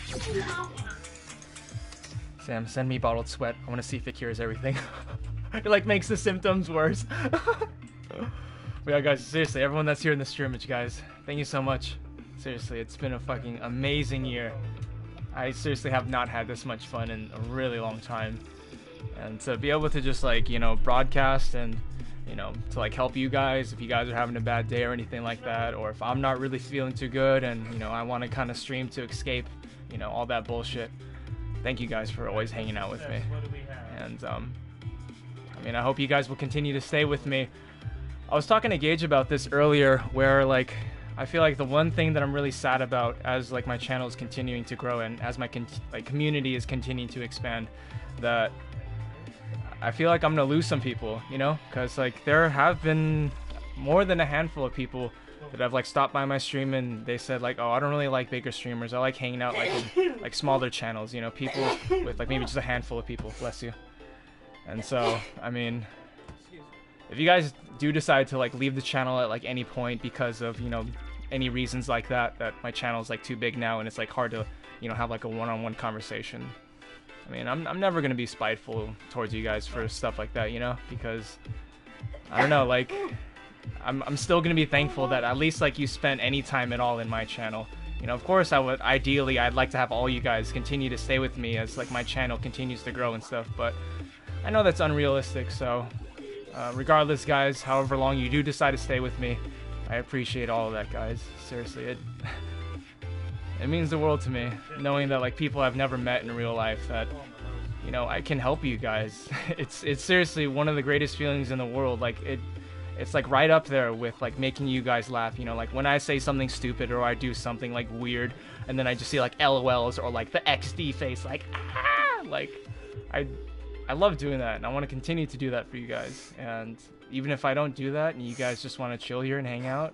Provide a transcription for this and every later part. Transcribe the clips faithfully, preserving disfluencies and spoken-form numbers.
Sam, send me bottled sweat. I want to see if it cures everything. It like makes the symptoms worse. But yeah, guys, seriously, everyone that's here in the streamage, guys, thank you so much. Seriously, it's been a fucking amazing year. I seriously have not had this much fun in a really long time. And to be able to just like, you know, broadcast and, you know, to like help you guys if you guys are having a bad day or anything like that, or if I'm not really feeling too good and, you know, I want to kind of stream to escape, you know, all that bullshit. Thank you guys for always hanging out with me. And, um, I mean, I hope you guys will continue to stay with me. I was talking to Gage about this earlier, where like I feel like the one thing that I'm really sad about as like my channel is continuing to grow and as my con like community is continuing to expand, that I feel like I'm gonna lose some people, you know, because like there have been more than a handful of people that have like stopped by my stream and they said like, oh, I don't really like bigger streamers. I like hanging out like in, like smaller channels, you know, people with like maybe just a handful of people. Bless you. And so, I mean, if you guys do decide to like leave the channel at like any point because of, you know, any reasons like that, that my channel is like too big now and it's like hard to, you know, have like a one-on-one conversation. I mean, I'm, I'm never going to be spiteful towards you guys for stuff like that, you know, because I don't know, like I'm, I'm still going to be thankful that at least like you spent any time at all in my channel. You know, of course I would, ideally I'd like to have all you guys continue to stay with me as like my channel continues to grow and stuff, but I know that's unrealistic. So uh, regardless, guys, however long you do decide to stay with me, I appreciate all of that, guys. Seriously, it it means the world to me, knowing that like people I've never met in real life, that, you know, I can help you guys. It's it's seriously one of the greatest feelings in the world. Like it, it's like right up there with like making you guys laugh. You know, like when I say something stupid or I do something like weird, and then I just see like L O Ls or like the X D face, like ah, like I. I love doing that, and I want to continue to do that for you guys. And even if I don't do that, and you guys just want to chill here and hang out,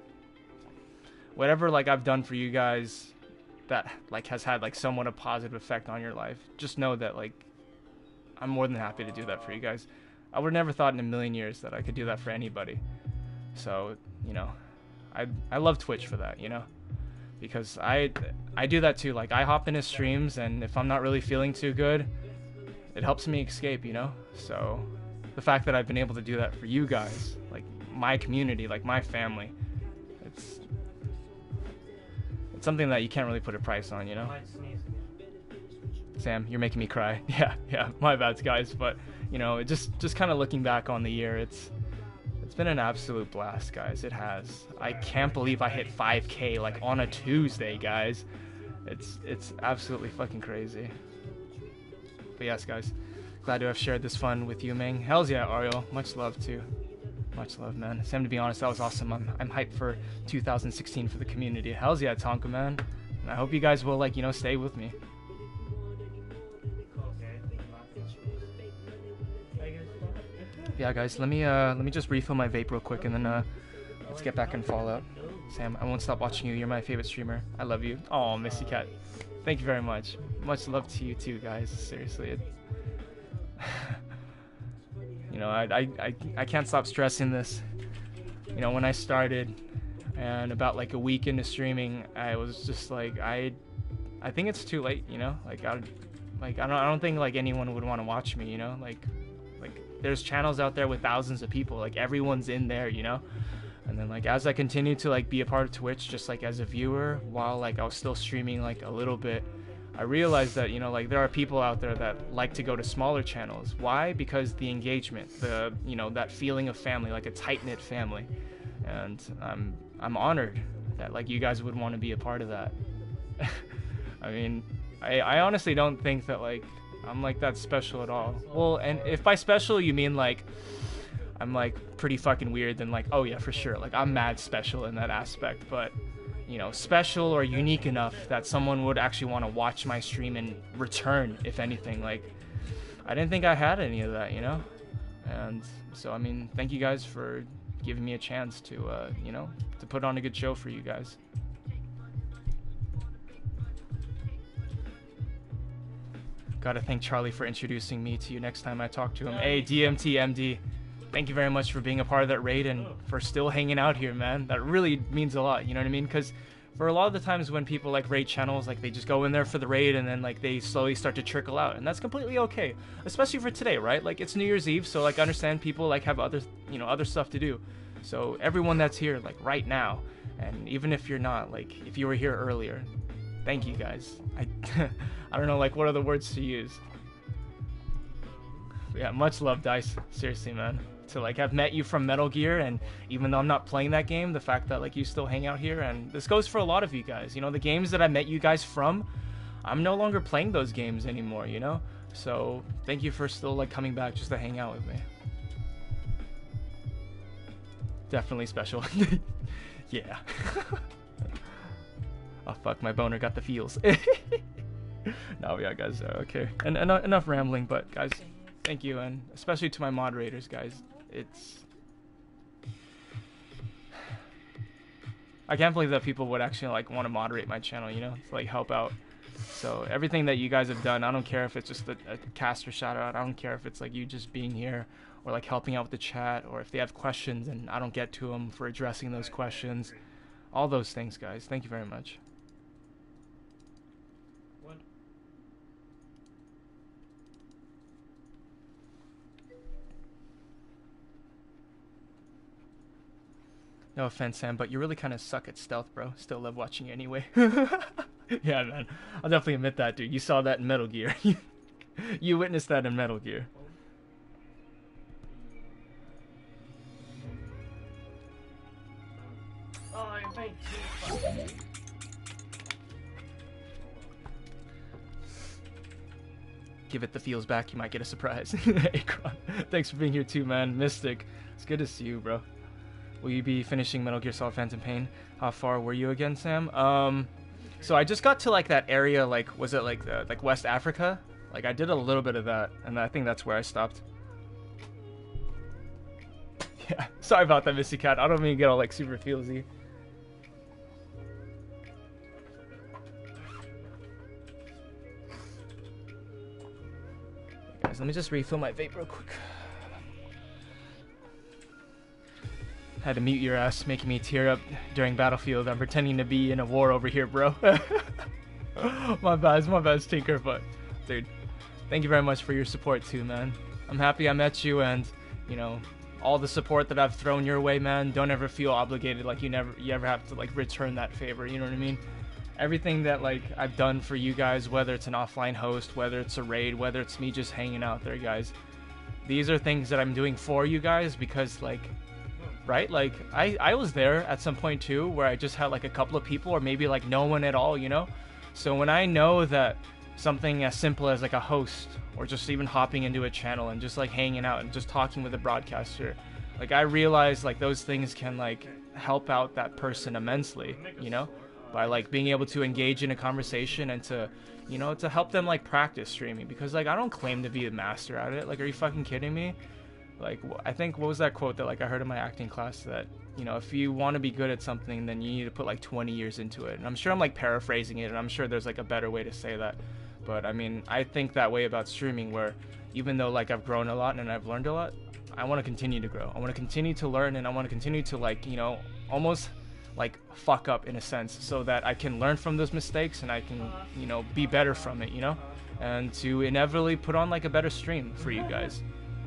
whatever like I've done for you guys that like has had like somewhat a positive effect on your life, just know that like I'm more than happy to do that for you guys. I would have never thought in a million years that I could do that for anybody. So, you know, I I love Twitch for that, you know, because I I do that too. Like I hop into streams, and if I'm not really feeling too good, it helps me escape, you know? So the fact that I've been able to do that for you guys, like my community, like my family, it's it's something that you can't really put a price on, you know? Sam, you're making me cry. Yeah, yeah, my bad, guys. But, you know, it just just kind of looking back on the year, it's it's been an absolute blast, guys. It has. I can't believe I hit five K like on a Tuesday, guys. It's it's absolutely fucking crazy. But yes, guys, glad to have shared this fun with you, Ming. Hells yeah, Ariel. Much love, too. Much love, man. Sam, to be honest, that was awesome. I'm, I'm hyped for two thousand sixteen for the community. Hells yeah, Tonka, man. And I hope you guys will, like, you know, stay with me. Yeah, guys, let me, uh, let me just refill my vape real quick, and then, uh, let's get back in Fallout. Sam, I won't stop watching you. You're my favorite streamer. I love you. Oh, Missy Cat. Thank you very much. Much love to you too, guys. Seriously, it, you know, I, I I I can't stop stressing this. You know, when I started, and about like a week into streaming, I was just like, I, I think it's too late. You know, like I, like I don't I don't think like anyone would want to watch me. You know, like, like there's channels out there with thousands of people. Like everyone's in there. You know. And then like as I continued to like be a part of Twitch, just like as a viewer, while like I was still streaming like a little bit, I realized that, you know, like there are people out there that like to go to smaller channels. Why? Because the engagement, the, you know, that feeling of family, like a tight-knit family. And I'm I'm honored that like you guys would want to be a part of that. I mean, I I honestly don't think that like I'm like that special at all. Well, and if by special you mean like I'm like pretty fucking weird, then like, oh yeah, for sure, like I'm mad special in that aspect. But, you know, special or unique enough that someone would actually want to watch my stream and return, if anything. Like, I didn't think I had any of that, you know? And so, I mean, thank you guys for giving me a chance to, uh, you know, to put on a good show for you guys. Gotta thank Charlie for introducing me to you next time I talk to him. Hey, D M T M D. Thank you very much for being a part of that raid and for still hanging out here, man. That really means a lot, you know what I mean? Because for a lot of the times when people like raid channels, like they just go in there for the raid and then like they slowly start to trickle out, and that's completely okay, especially for today, right? Like it's New Year's Eve, so like I understand people like have other, you know, other stuff to do. So everyone that's here like right now, and even if you're not, like if you were here earlier, thank you guys. I I don't know like what other words to use. But yeah, much love, Dice. Seriously, man. To like have met you from Metal Gear, and even though I'm not playing that game, the fact that like you still hang out here, and this goes for a lot of you guys, you know, the games that I met you guys from, I'm no longer playing those games anymore, you know, so thank you for still like coming back just to hang out with me. Definitely special. Yeah. Oh fuck, my boner got the feels. No, yeah guys, uh, okay, and en enough rambling, but guys, thank you, and especially to my moderators, guys. It's... I can't believe that people would actually like want to moderate my channel, you know, to like help out. So everything that you guys have done, I don't care if it's just a, a caster shout out, I don't care if it's like you just being here, or like helping out with the chat, or if they have questions and I don't get to them, for addressing those questions. All those things, guys. Thank you very much. No offense, Sam, but you really kind of suck at stealth, bro. Still love watching you anyway. Yeah, man. I'll definitely admit that, dude. You saw that in Metal Gear. You witnessed that in Metal Gear. Oh, give it the feels back, you might get a surprise. Akron, thanks for being here too, man. Mystic, it's good to see you, bro. Will you be finishing Metal Gear Solid Phantom Pain? How far were you again, Sam? Um, so I just got to like that area, like was it like uh, like West Africa? Like I did a little bit of that, and I think that's where I stopped. Yeah, sorry about that, Missy Cat. I don't mean to get all like super feelsy. Guys, let me just refill my vape real quick. Had to mute your ass, making me tear up during Battlefield. I'm pretending to be in a war over here, bro. My bad, my bad, Tinker, but dude, thank you very much for your support too, man. I'm happy I met you, and you know, all the support that I've thrown your way, man. Don't ever feel obligated, like you never, you ever have to like return that favor. You know what I mean? Everything that like I've done for you guys, whether it's an offline host, whether it's a raid, whether it's me just hanging out there, guys. These are things that I'm doing for you guys because like. Right? Like, I, I was there at some point too, where I just had like a couple of people, or maybe like no one at all, you know? So when I know that something as simple as like a host, or just even hopping into a channel and just like hanging out and just talking with a broadcaster, like I realize like those things can like help out that person immensely, you know? By like being able to engage in a conversation and to, you know, to help them like practice streaming, because like I don't claim to be a master at it. Like, are you fucking kidding me? Like, I think, what was that quote that like I heard in my acting class, that, you know, if you want to be good at something, then you need to put like twenty years into it. And I'm sure I'm like paraphrasing it, and I'm sure there's like a better way to say that. But I mean, I think that way about streaming, where even though like I've grown a lot and I've learned a lot, I want to continue to grow. I want to continue to learn, and I want to continue to like, you know, almost like fuck up in a sense, so that I can learn from those mistakes and I can, you know, be better from it, you know, and to inevitably put on like a better stream for you guys.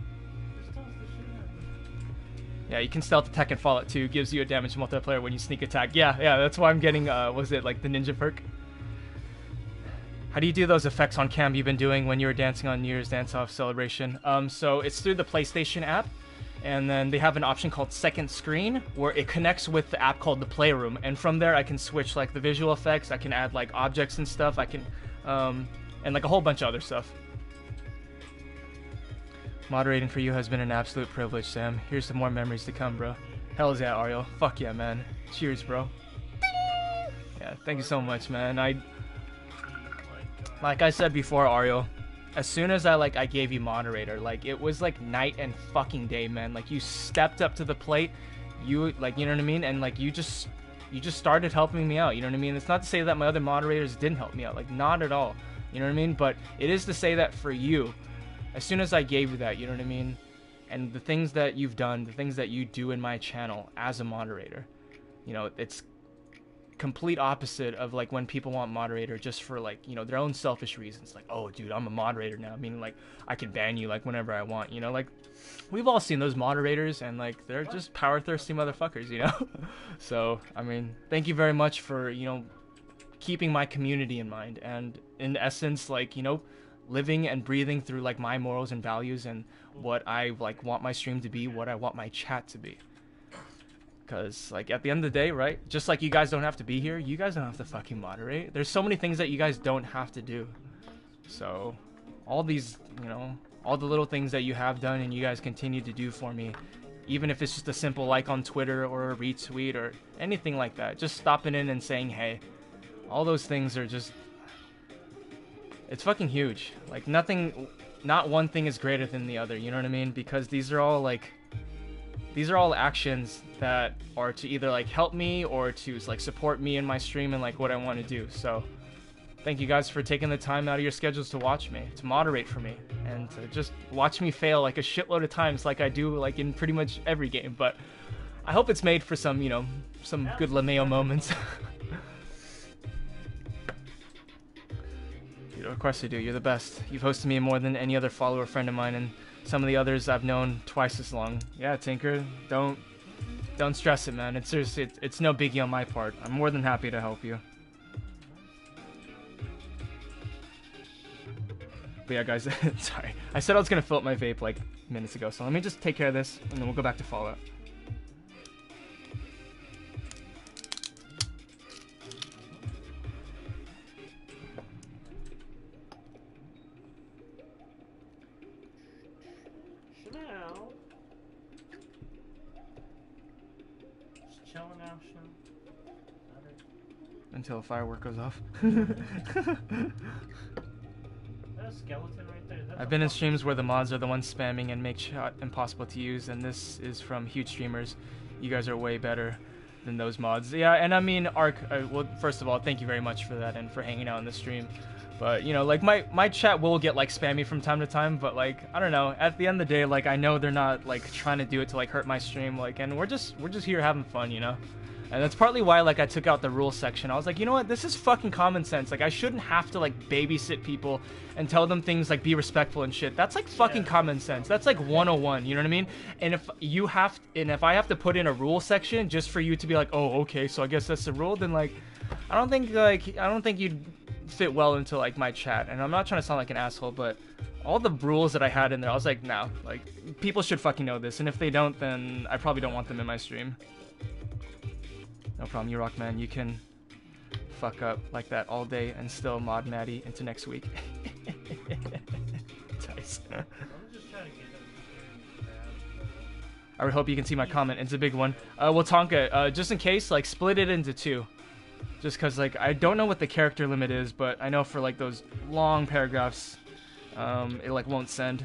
Yeah, you can stealth attack and Fallout two, gives you a damage multiplier when you sneak attack. Yeah, yeah, that's why I'm getting, uh, was it like the ninja perk? How do you do those effects on cam you've been doing when you were dancing on New Year's Dance-Off Celebration? Um, so it's through the PlayStation app, and then they have an option called Second Screen, where it connects with the app called the Playroom, and from there I can switch like the visual effects, I can add like objects and stuff, I can, um, and like a whole bunch of other stuff. Moderating for you has been an absolute privilege, Sam. Here's some more memories to come, bro. Hell's yeah, Ariel. Fuck yeah, man. Cheers, bro. Yeah, thank you so much, man. I, like I said before, Ariel, as soon as I, like, I gave you moderator, like, it was, like, night and fucking day, man. Like, you stepped up to the plate, you, like, you know what I mean? And, like, you just, you just started helping me out, you know what I mean? It's not to say that my other moderators didn't help me out, like, not at all. You know what I mean? But it is to say that for you, as soon as I gave you that, you know what I mean? And the things that you've done, the things that you do in my channel as a moderator, you know, it's complete opposite of like when people want moderator just for like, you know, their own selfish reasons. Like, oh dude, I'm a moderator now, meaning like I can ban you like whenever I want, you know. Like we've all seen those moderators, and like they're just power thirsty motherfuckers, you know. So I mean, thank you very much for, you know, keeping my community in mind, and in essence, like, you know, living and breathing through like my morals and values and what I like want my stream to be, what I want my chat to be. Because, like, at the end of the day, right, just like you guys don't have to be here, you guys don't have to fucking moderate. There's so many things that you guys don't have to do. So, all these, you know, all the little things that you have done and you guys continue to do for me, even if it's just a simple like on Twitter or a retweet or anything like that, just stopping in and saying, hey, all those things are just, it's fucking huge. Like, nothing, not one thing is greater than the other, you know what I mean? Because these are all, like, these are all actions that are to either like help me or to like support me in my stream and like what I want to do. So thank you guys for taking the time out of your schedules to watch me, to moderate for me, and to just watch me fail like a shitload of times like I do like in pretty much every game. But I hope it's made for some, you know, some good LeMayo moments. Dude, of course I do. You're the best. You've hosted me more than any other follower friend of mine, and some of the others I've known twice as long. Yeah, Tinker, don't don't stress it, man. It's seriously, it's, it's no biggie on my part. I'm more than happy to help you. But yeah, guys, sorry. I said I was gonna fill up my vape like minutes ago, so let me just take care of this, and then we'll go back to Fallout. Until a firework goes off. Skeleton right there. I've been in streams where the mods are the ones spamming and make chat impossible to use, and this is from huge streamers. You guys are way better than those mods. Yeah, and I mean, Ark, uh, well, first of all, thank you very much for that and for hanging out in the stream. But, you know, like, my, my chat will get, like, spammy from time to time, but, like, I don't know, at the end of the day, like, I know they're not, like, trying to do it to, like, hurt my stream, like, and we're just, we're just here having fun, you know? And that's partly why, like, I took out the rules section. I was like, you know what? This is fucking common sense. Like, I shouldn't have to, like, babysit people and tell them things like be respectful and shit. That's, like, fucking Yeah. common sense. That's, like, one oh one. You know what I mean? And if you have, and if I have to put in a rule section just for you to be like, oh, okay, so I guess that's the rule, then, like, I don't think, like, I don't think you'd fit well into, like, my chat. And I'm not trying to sound like an asshole, but all the rules that I had in there, I was like, no, like, people should fucking know this. And if they don't, then I probably don't want them in my stream. No problem, you rock, man. You can fuck up like that all day and still mod Maddie into next week. Nice. I would hope you can see my comment. It's a big one. Uh, well, Tonka, uh, just in case, like, split it into two. Just because, like, I don't know what the character limit is, but I know for, like, those long paragraphs, um, it, like, won't send.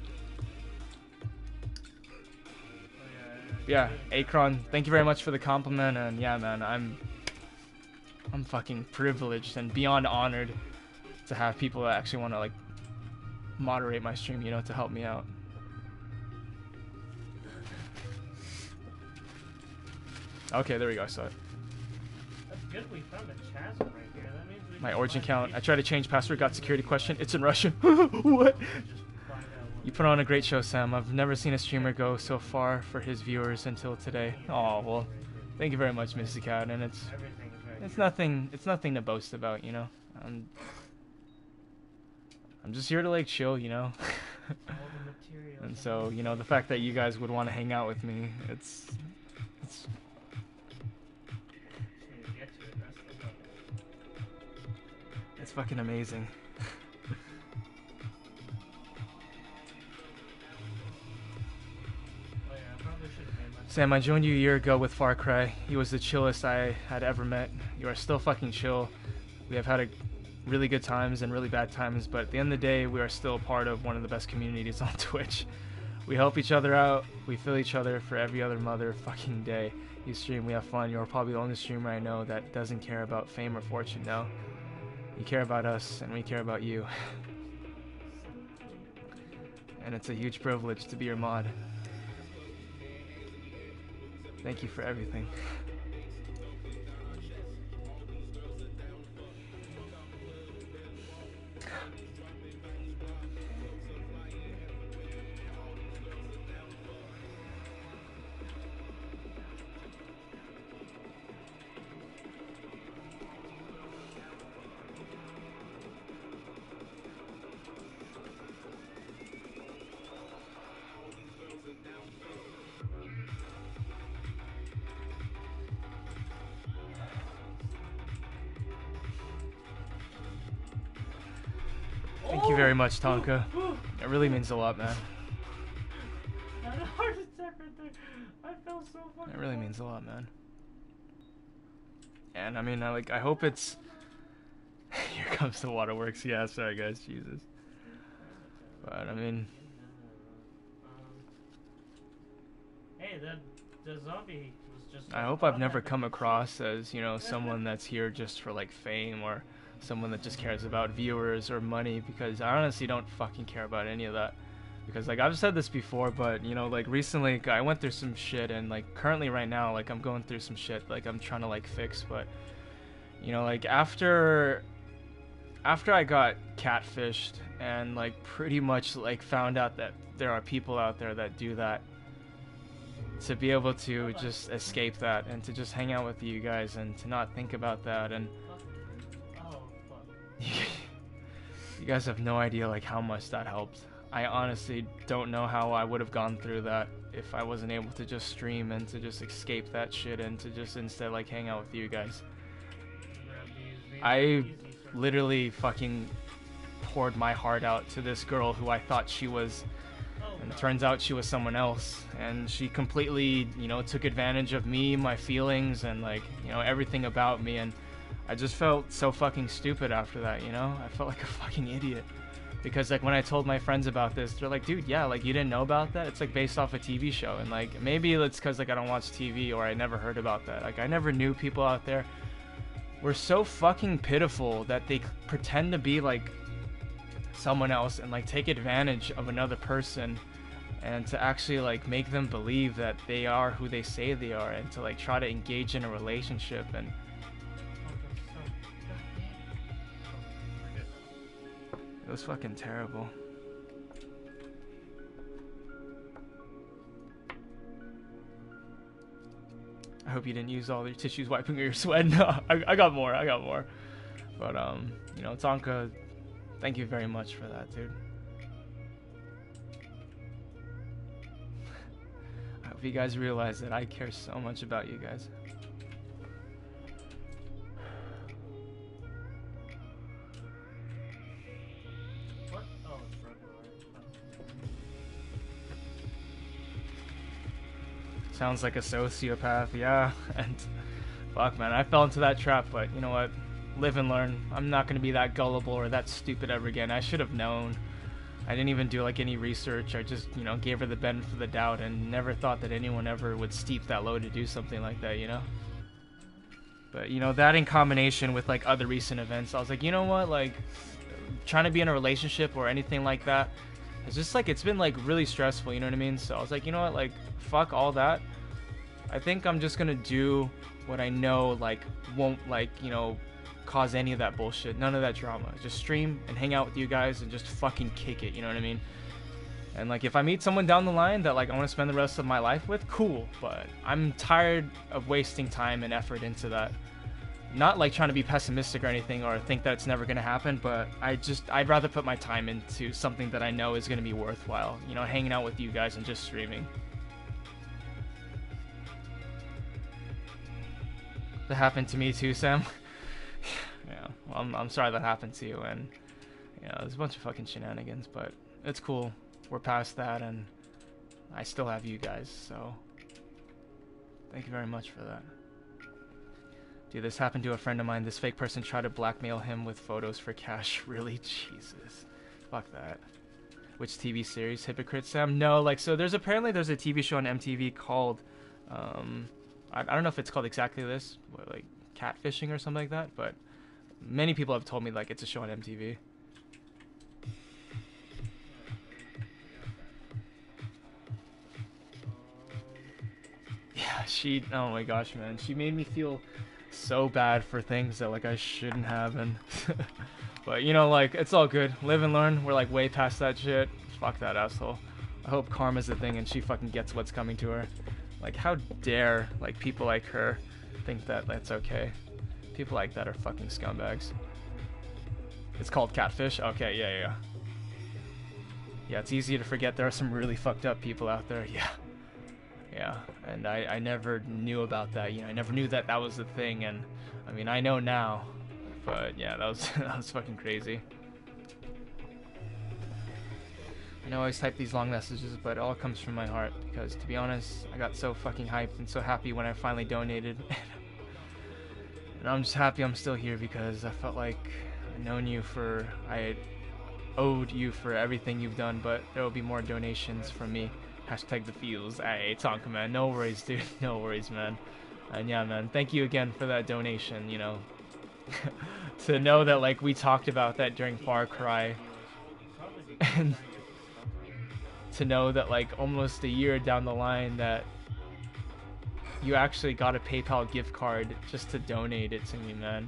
Yeah, Akron, thank you very much for the compliment, and yeah, man, I'm I'm fucking privileged and beyond honored to have people that actually want to, like, moderate my stream, you know, to help me out. Okay, there we go, I saw it. That's good, we found a chasm right here. That means we My can origin find count, these- I tried to change password, got security question, it's in Russian. What? Just find out what- You put on a great show, Sam. I've never seen a streamer go so far for his viewers until today. Oh, well, thank you very much, Misty Cat, and it's Everything is right it's here. nothing it's nothing to boast about, you know. I'm I'm just here to, like, chill, you know. All the materials. And so, you know, the fact that you guys would want to hang out with me, it's it's Jeez, get to it, that's the problem. it's fucking amazing. Oh yeah, I probably should have made my Sam, I joined you a year ago with Far Cry. He was the chillest I had ever met. You are still fucking chill. We have had a really good times and really bad times, but at the end of the day, we are still part of one of the best communities on Twitch. We help each other out. We feel each other for every other motherfucking day. You stream, we have fun. You're probably the only streamer I know that doesn't care about fame or fortune, no. You care about us, and we care about you. And it's a huge privilege to be your mod. Thank you for everything. Thank you very much, Tonka. It really means a lot, man. I had a heart attack right there. I felt so fucking It really means a lot, man. And I mean, I like, I hope it's. Here comes the waterworks. Yeah, sorry guys, Jesus. But I mean. Hey, that the zombie was just. I hope I've never come across as, you know, someone that's here just for like fame or someone that just cares about viewers or money, because I honestly don't fucking care about any of that. Because like I've said this before, but you know, like recently I went through some shit, and like currently right now, like I'm going through some shit like I'm trying to like fix. But you know, like after after I got catfished and like pretty much like found out that there are people out there that do that, to be able to just escape that and to just hang out with you guys and to not think about that, and you guys have no idea like how much that helped. I honestly don't know how I would have gone through that if I wasn't able to just stream and to just escape that shit and to just instead like hang out with you guys. I literally fucking poured my heart out to this girl who I thought she was, and it turns out she was someone else, and she completely, you know, took advantage of me, my feelings, and like, you know, everything about me, and I just felt so fucking stupid after that, you know? I felt like a fucking idiot. Because like when I told my friends about this, they're like, dude, yeah, like you didn't know about that? It's like based off a T V show. And like maybe it's because like I don't watch T V or I never heard about that. Like I never knew people out there were so fucking pitiful that they pretend to be like someone else and like take advantage of another person and to actually like make them believe that they are who they say they are, and to like try to engage in a relationship. And it was fucking terrible. I hope you didn't use all your tissues wiping your sweat. No, I, I got more. I got more. But, um, you know, Tonka, thank you very much for that, dude. I hope you guys realize that I care so much about you guys. Sounds like a sociopath, yeah. And fuck, man, I fell into that trap, but you know what? Live and learn. I'm not gonna be that gullible or that stupid ever again. I should have known. I didn't even do like any research. I just, you know, gave her the benefit of the doubt and never thought that anyone ever would steep that low to do something like that, you know? But, you know, that in combination with like other recent events, I was like, you know what? Like, trying to be in a relationship or anything like that, it's just like, it's been like really stressful, you know what I mean? So I was like, you know what? Like, fuck all that. I think I'm just gonna do what I know like won't like, you know, cause any of that bullshit, none of that drama. Just stream and hang out with you guys and just fucking kick it, you know what I mean? And like if I meet someone down the line that like I want to spend the rest of my life with, cool, but I'm tired of wasting time and effort into that. Not like trying to be pessimistic or anything or think that it's never gonna happen, but I just I'd rather put my time into something that I know is gonna be worthwhile, you know, hanging out with you guys and just streaming. That happened to me too, Sam. Yeah, well, I'm, I'm sorry that happened to you, and you know, there's a bunch of fucking shenanigans, but it's cool. We're past that, and I still have you guys, so thank you very much for that. Dude, this happened to a friend of mine. This fake person tried to blackmail him with photos for cash. Really? Jesus. Fuck that. Which T V series? Hypocrite, Sam? No, like, so there's apparently there's a T V show on M T V called, um, I, I don't know if it's called exactly this, what, like catfishing or something like that, but many people have told me like it's a show on M T V. Yeah, she, oh my gosh, man, she made me feel so bad for things that like I shouldn't have, and but you know, like, it's all good. Live and learn. We're like way past that shit. Fuck that asshole. I hope karma's a thing and she fucking gets what's coming to her. Like, how dare like people like her think that that's okay? People like that are fucking scumbags. It's called catfish? Okay, yeah, yeah. Yeah, it's easy to forget there are some really fucked up people out there. Yeah. Yeah, and I, I never knew about that, you know, I never knew that that was the thing, and, I mean, I know now, but, yeah, that was, that was fucking crazy. know I always type these long messages, but it all comes from my heart because, to be honest, I got so fucking hyped and so happy when I finally donated. And I'm just happy I'm still here because I felt like I'd known you for, I owed you for everything you've done, but there will be more donations from me. Hashtag the feels. Hey, Tonka, man. No worries, dude. No worries, man. And yeah, man, thank you again for that donation, you know. To know that, like, we talked about that during Far Cry. And to know that, like, almost a year down the line that you actually got a PayPal gift card just to donate it to me, man.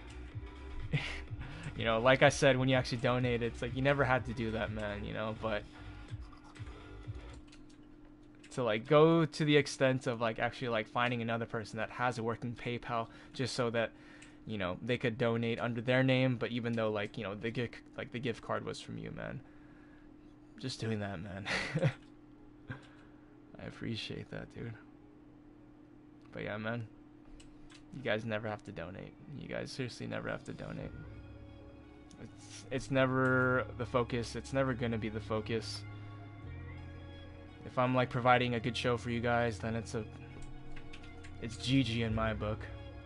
You know, like I said, when you actually donate, it's like you never had to do that, man, you know, but to like go to the extent of like actually like finding another person that has a working PayPal just so that, you know, they could donate under their name, but even though like, you know, the gift like the gift card was from you, man. Just doing that, man. I appreciate that, dude. But yeah, man, you guys never have to donate. You guys seriously never have to donate. It's it's never the focus. It's never gonna be the focus. If I'm like providing a good show for you guys, then it's a it's G G in my book.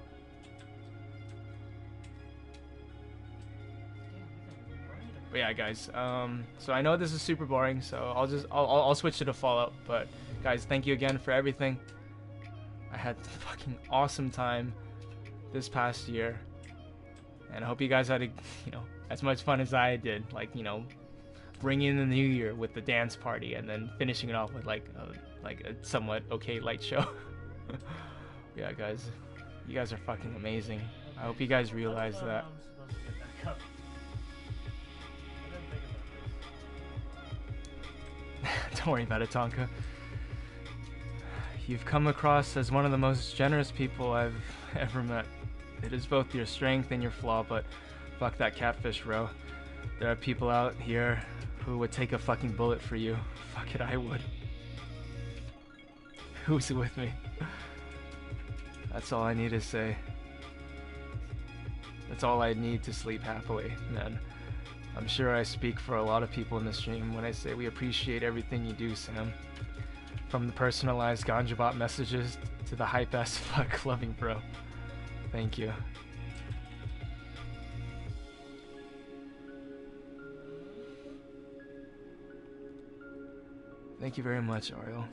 But yeah, guys. Um, so I know this is super boring, so I'll just I'll I'll, I'll switch to the Fallout. But guys, thank you again for everything. I had a fucking awesome time this past year, and I hope you guys had a, you know, as much fun as I did. Like, you know, bringing in the new year with the dance party, and then finishing it off with like a, like a somewhat okay light show. Yeah, guys, you guys are fucking amazing. I hope you guys realize that. Don't worry about it, Tonka. You've come across as one of the most generous people I've ever met. It is both your strength and your flaw, but fuck that catfish, bro. There are people out here who would take a fucking bullet for you. Fuck it, I would. Who's with me? That's all I need to say. That's all I need to sleep happily, man. I'm sure I speak for a lot of people in the stream when I say we appreciate everything you do, Sam. From the personalized ganjabot messages to the hype ass fuck loving bro. Thank you. Thank you very much, Ariel.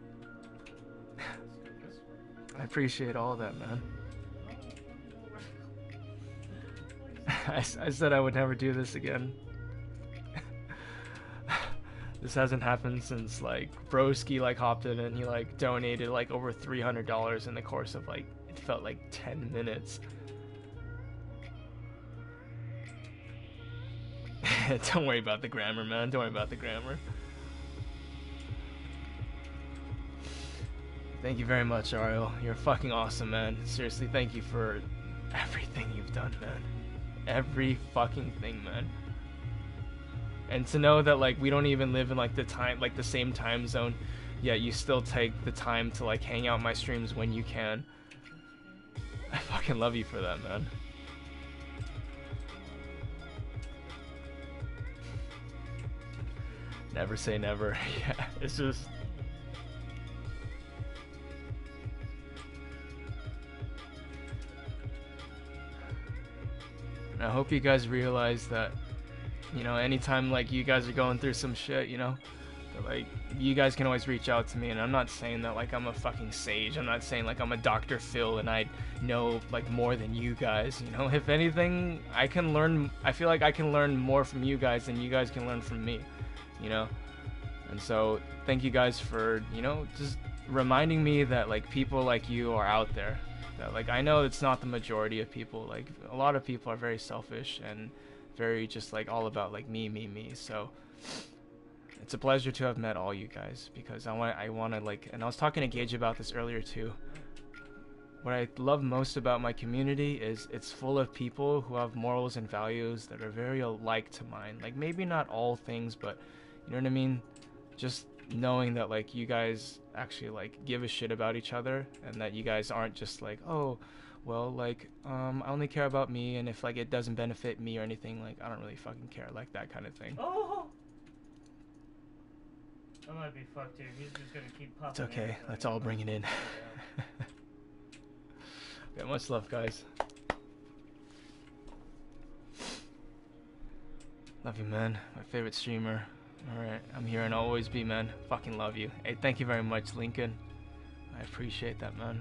I appreciate all of that, man. I, I said I would never do this again. This hasn't happened since like Broski like hopped in and he like donated like over three hundred dollars in the course of like it felt like ten minutes. Don't worry about the grammar, man. Don't worry about the grammar. Thank you very much, Ariel. You're fucking awesome, man. Seriously, thank you for everything you've done, man. Every fucking thing, man. And to know that like we don't even live in like the time like the same time zone, yet you still take the time to like hang out my streams when you can. I fucking love you for that, man. Never say never. Yeah, it's just and I hope you guys realize that, you know, anytime like you guys are going through some shit, you know, that, like you guys can always reach out to me. And I'm not saying that like I'm a fucking sage. I'm not saying like I'm a Doctor Phil and I know like more than you guys. You know, if anything, I can learn. I feel like I can learn more from you guys than you guys can learn from me. You know, and so thank you guys for, you know, just reminding me that like people like you are out there. That, like I know it's not the majority of people. Like a lot of people are very selfish and very just like all about like me, me, me. So it's a pleasure to have met all you guys because I want, I want to like, and I was talking to Gage about this earlier too. What I love most about my community is it's full of people who have morals and values that are very alike to mine. Like maybe not all things, but you know what I mean? Just knowing that like you guys actually like give a shit about each other and that you guys aren't just like, oh, well, like, um, I only care about me, and if, like, it doesn't benefit me or anything, like, I don't really fucking care, like, that kind of thing. Oh! I might be fucked here. He's just gonna keep popping. It's okay. in. Let's all bring it in. Yeah, much love, guys. Love you, man. My favorite streamer. Alright, I'm here and I'll always be, man. Fucking love you. Hey, thank you very much, Lincoln. I appreciate that, man.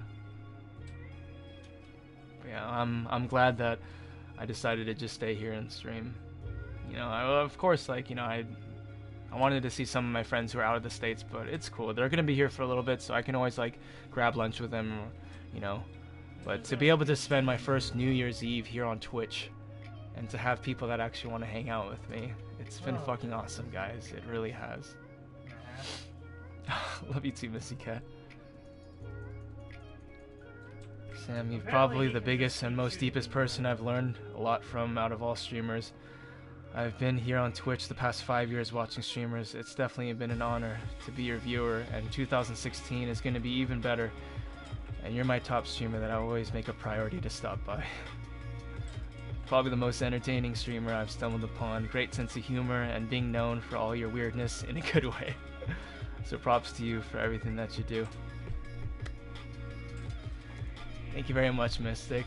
But yeah, I'm I'm glad that I decided to just stay here and stream. You know, I, of course, like, you know, I I wanted to see some of my friends who are out of the States, but it's cool. They're gonna be here for a little bit, so I can always, like, grab lunch with them, or, you know. But to be able to spend my first New Year's Eve here on Twitch, and to have people that actually want to hang out with me, it's been fucking awesome, guys. It really has. Love you too, Missy Cat. Sam, you're probably the biggest and most deepest person I've learned a lot from out of all streamers. I've been here on Twitch the past five years watching streamers. It's definitely been an honor to be your viewer, and two thousand sixteen is going to be even better. And you're my top streamer that I always make a priority to stop by. Probably the most entertaining streamer I've stumbled upon. Great sense of humor and being known for all your weirdness in a good way. So props to you for everything that you do. Thank you very much, Mystic.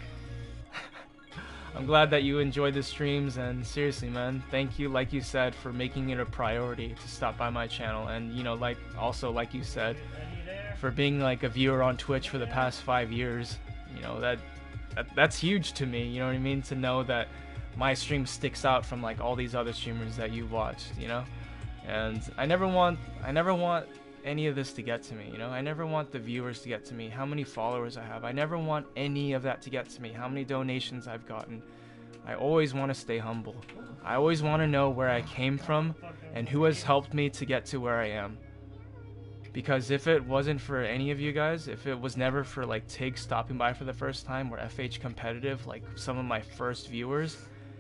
I'm glad that you enjoyed the streams, and seriously, man, thank you, like you said, for making it a priority to stop by my channel. And, you know, like, also, like you said, for being like a viewer on Twitch for the past five years. You know, that, that that's huge to me, you know what I mean? To know that my stream sticks out from like all these other streamers that you've watched, you know? And I never want I never want any of this to get to me, you know? I never want the viewers to get to me, how many followers I have. I never want any of that to get to me, how many donations I've gotten. I always want to stay humble. I always want to know where I came from and who has helped me to get to where I am. Because if it wasn't for any of you guys, if it was never for like Tig stopping by for the first time, or F H Competitive, like some of my first viewers,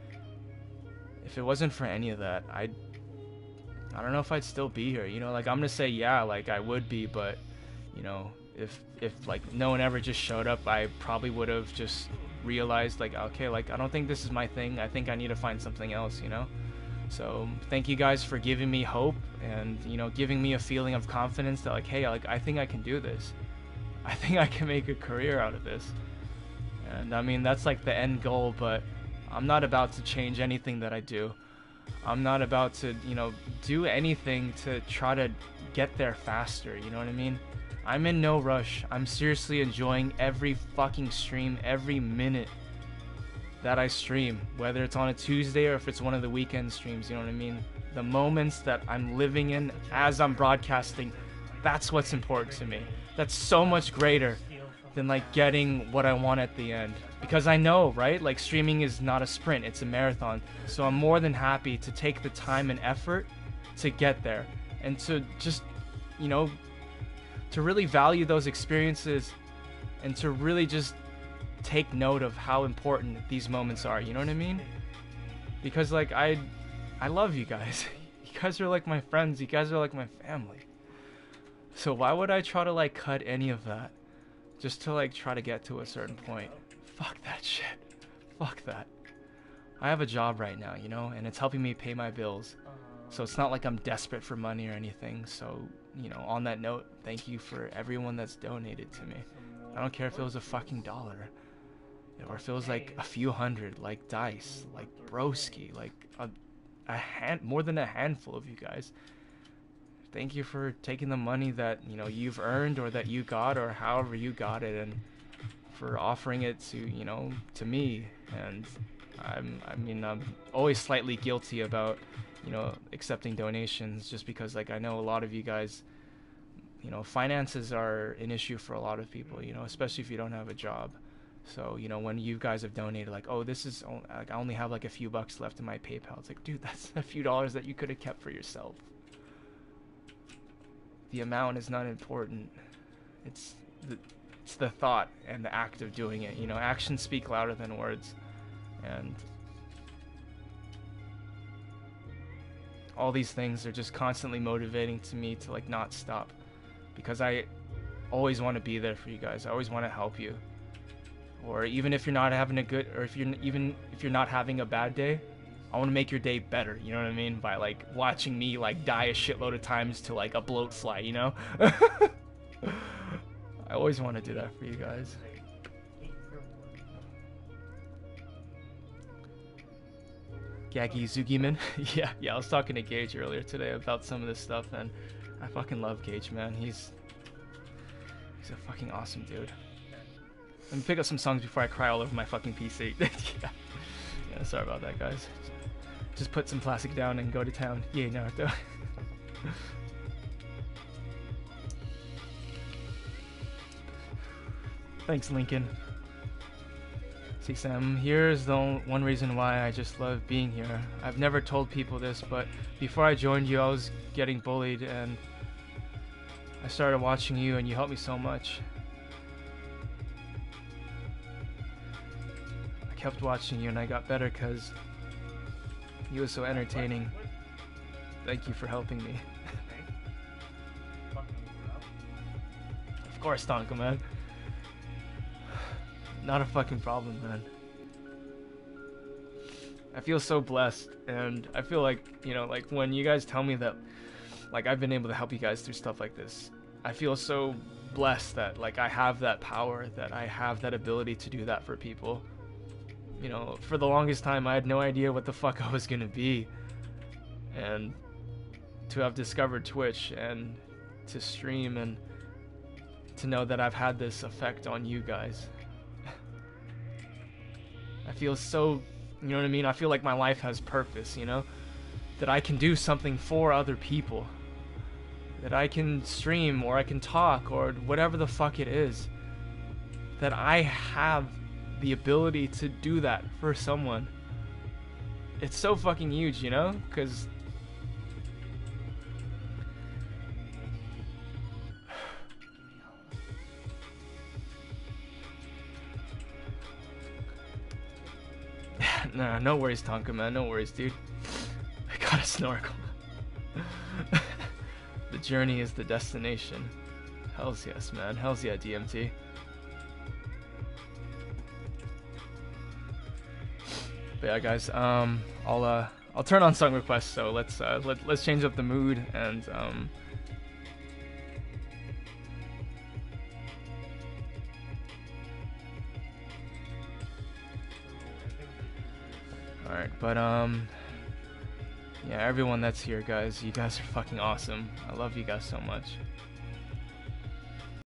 if it wasn't for any of that, I'd, I don't know if I'd still be here, you know, like I'm gonna say yeah, like I would be, but you know, if, if like no one ever just showed up, I probably would have just realized like, okay, like I don't think this is my thing, I think I need to find something else, you know? So thank you guys for giving me hope and, you know, giving me a feeling of confidence that like, hey, like I think I can do this. I think I can make a career out of this. And I mean, that's like the end goal, but I'm not about to change anything that I do. I'm not about to, you know, do anything to try to get there faster, you know what I mean? I'm in no rush. I'm seriously enjoying every fucking stream, every minute that I stream, whether it's on a Tuesday or if it's one of the weekend streams, you know what I mean? The moments that I'm living in as I'm broadcasting, that's what's important to me. That's so much greater than like getting what I want at the end. Because I know, right? Like streaming is not a sprint, it's a marathon. So I'm more than happy to take the time and effort to get there. And to just, you know, to really value those experiences and to really just take note of how important these moments are, you know what I mean? Because like I I love you guys. You guys are like my friends, you guys are like my family. So why would I try to like cut any of that just to like try to get to a certain point? Fuck that shit. Fuck that. I have a job right now, you know, and it's helping me pay my bills. So it's not like I'm desperate for money or anything. So, you know, on that note, thank you for everyone that's donated to me. I don't care if it was a fucking dollar. Or if it was like a few hundred, like Dice, like Broski, like a, a hand, more than a handful of you guys. Thank you for taking the money that, you know, you've earned or that you got or however you got it, and for offering it to, you know, to me. And I'm, I mean, I'm always slightly guilty about, you know, accepting donations just because, like, I know a lot of you guys, you know, finances are an issue for a lot of people, you know, especially if you don't have a job. So, you know, when you guys have donated, like, oh, this is, like, I only have, like, a few bucks left in my PayPal. It's like, dude, that's a few dollars that you could have kept for yourself. The amount is not important. It's the, it's the thought and the act of doing it. You know, actions speak louder than words. And all these things are just constantly motivating to me to, like, not stop. Because I always want to be there for you guys. I always want to help you. Or even if you're not having a good, or if you're even if you're not having a bad day, I want to make your day better, you know what I mean? By like watching me like die a shitload of times to like a bloat fly, you know? I always want to do that for you guys. Gaggy Zugiman. yeah, yeah, I was talking to Gage earlier today about some of this stuff, and I fucking love Gage, man. He's he's a fucking awesome dude. Let me pick up some songs before I cry all over my fucking P C. yeah. yeah, sorry about that, guys. Just put some plastic down and go to town. Yay, Naruto. Thanks, Lincoln. See, Sam, here's the one reason why I just love being here. I've never told people this, but before I joined you, I was getting bullied, and I started watching you, and you helped me so much. I kept watching you, and I got better because you were so entertaining. Thank you for helping me. Of course, Tonka, man. Not a fucking problem, man. I feel so blessed, and I feel like, you know, like when you guys tell me that, like, I've been able to help you guys through stuff like this, I feel so blessed that, like, I have that power, that I have that ability to do that for people. You know, for the longest time, I had no idea what the fuck I was gonna be, and to have discovered Twitch and to stream and to know that I've had this effect on you guys. I feel so, you know what I mean? I feel like my life has purpose, you know? That I can do something for other people. That I can stream, or I can talk, or whatever the fuck it is. That I have the ability to do that for someone. It's so fucking huge, you know? Because Nah, no worries, Tonka, man. No worries, dude. I got a snorkel. The journey is the destination. Hells yes, man. Hells yeah, D M T. But yeah, guys. Um, I'll uh, I'll turn on song requests. So let's uh, let let's change up the mood and um. Alright, but um yeah, everyone that's here, guys, you guys are fucking awesome. I love you guys so much.